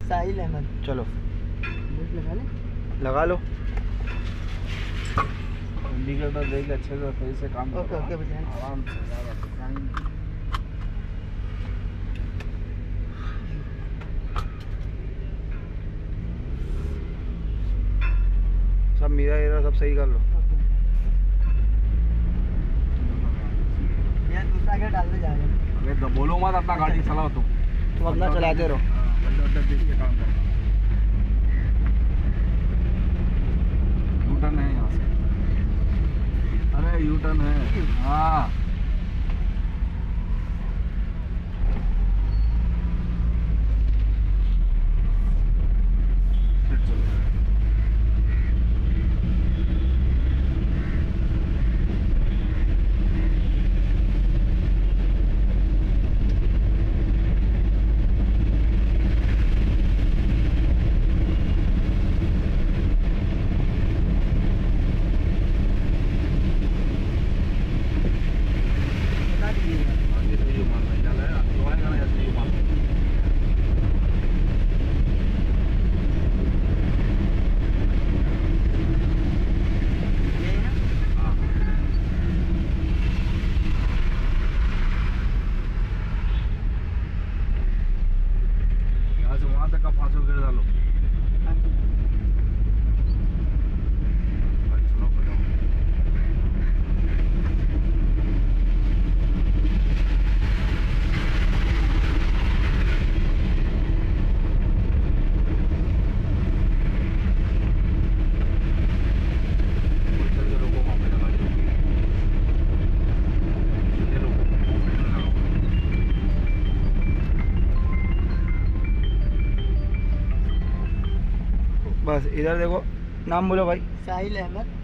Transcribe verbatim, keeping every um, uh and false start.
साहिल अहमद। चलो लगा ले, लगा लो। इंडिकेटर देख के अच्छे से सही से काम ओके ओके भैया। आराम से ज़्यादा दिखाएंगे। सब मेरा एरा सब सही कर लो। यार दूसरा गेट डालते जा रहे हैं। अरे तो बोलो मत, अपना गाड़ी चलाओ तुम तुम अपना चलाते रहो। बल्ले बल्ले देख के काम करो। यूटर्न है यहाँ से, अरे यूटर्न है। हाँ बस इधर देखो, नाम बोलो भाई। साहिल अहमद।